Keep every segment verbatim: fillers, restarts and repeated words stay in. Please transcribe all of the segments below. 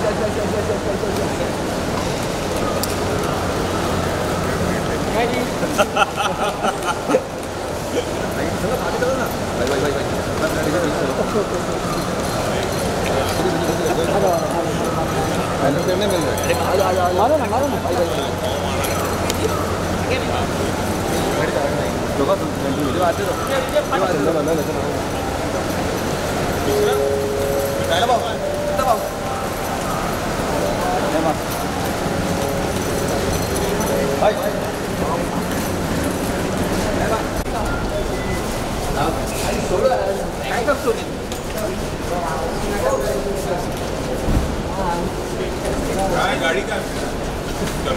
ngay đi. Marah na, marah na. Joga tu, itu ada tu. Itu ada, ada, ada. Dah bang, dah bang. Ya mas. Hai. Ya bang. Hai, solo. Hai kap solo. Hai गाड़ी का चलो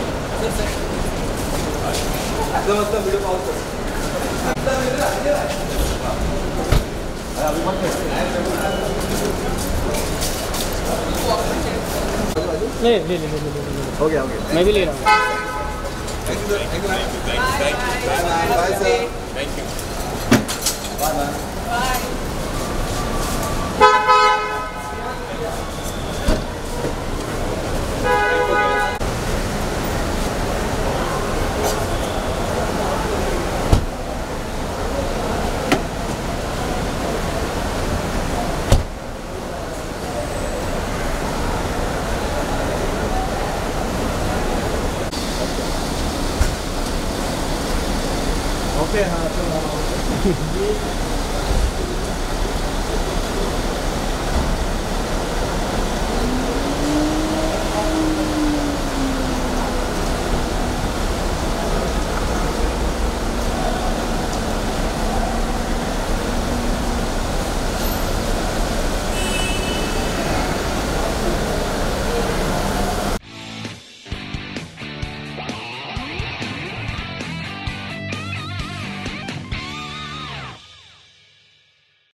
एकदम एकदम video pause कर एकदम इधर आ इधर अभी मत ले ले ले ले हो गया हो गया मैं भी ले रहा हूँ thank you thank you thank you bye sir thank you bye bye bye okay हाँ चलो